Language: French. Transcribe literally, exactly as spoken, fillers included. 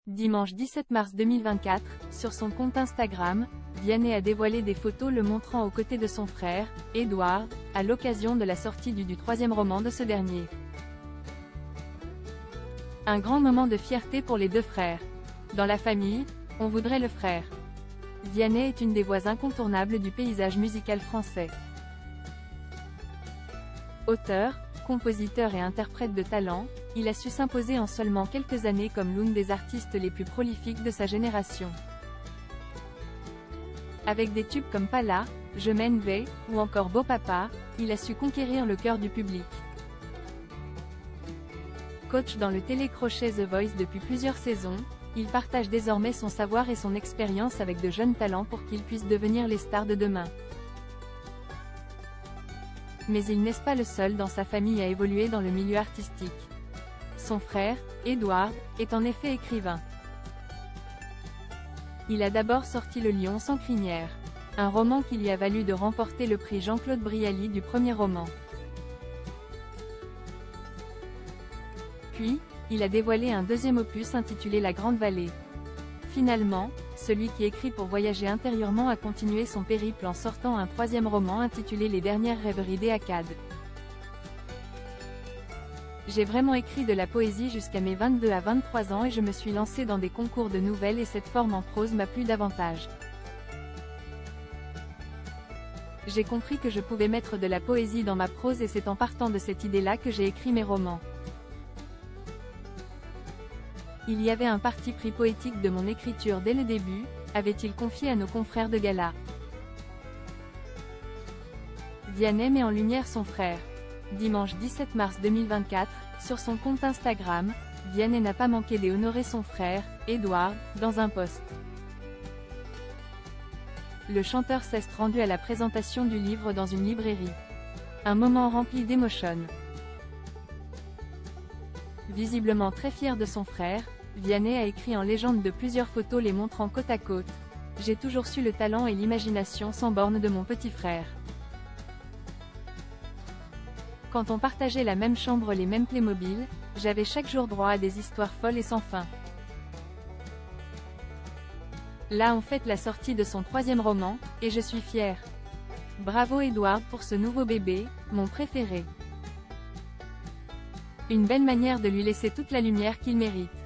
Dimanche dix-sept mars deux mille vingt-quatre, sur son compte Instagram, Vianney a dévoilé des photos le montrant aux côtés de son frère, Edward, à l'occasion de la sortie du, du troisième roman de ce dernier. Un grand moment de fierté pour les deux frères. Dans la famille, on voudrait le frère. Vianney est une des voix incontournables du paysage musical français. Auteur, compositeur et interprète de talent, il a su s'imposer en seulement quelques années comme l'une des artistes les plus prolifiques de sa génération. Avec des tubes comme Pas là, Je m'en vais, ou encore Beau Papa, il a su conquérir le cœur du public. Coach dans le télécrochet The Voice depuis plusieurs saisons, il partage désormais son savoir et son expérience avec de jeunes talents pour qu'ils puissent devenir les stars de demain. Mais il n'est pas le seul dans sa famille à évoluer dans le milieu artistique. Son frère, Edward, est en effet écrivain. Il a d'abord sorti Le Lion sans crinière, un roman qui lui a valu de remporter le prix Jean-Claude Brialy du premier roman. Puis, il a dévoilé un deuxième opus intitulé La Grande Vallée. Finalement, celui qui écrit pour voyager intérieurement a continué son périple en sortant un troisième roman intitulé Les Dernières Rêveries d'Eakad. J'ai vraiment écrit de la poésie jusqu'à mes vingt-deux à vingt-trois ans et je me suis lancé dans des concours de nouvelles et cette forme en prose m'a plu davantage. J'ai compris que je pouvais mettre de la poésie dans ma prose et c'est en partant de cette idée-là que j'ai écrit mes romans. Il y avait un parti pris poétique de mon écriture dès le début, avait-il confié à nos confrères de gala. Vianney met en lumière son frère. Dimanche dix-sept mars deux mille vingt-quatre, sur son compte Instagram, Vianney n'a pas manqué d'honorer son frère, Edward, dans un post. Le chanteur s'est rendu à la présentation du livre dans une librairie. Un moment rempli d'émotion. Visiblement très fier de son frère, Vianney a écrit en légende de plusieurs photos les montrant côte à côte. J'ai toujours su le talent et l'imagination sans borne de mon petit frère. Quand on partageait la même chambre, les mêmes Playmobil, j'avais chaque jour droit à des histoires folles et sans fin. Là on fête la sortie de son troisième roman, et je suis fière. Bravo Edward pour ce nouveau bébé, mon préféré. Une belle manière de lui laisser toute la lumière qu'il mérite.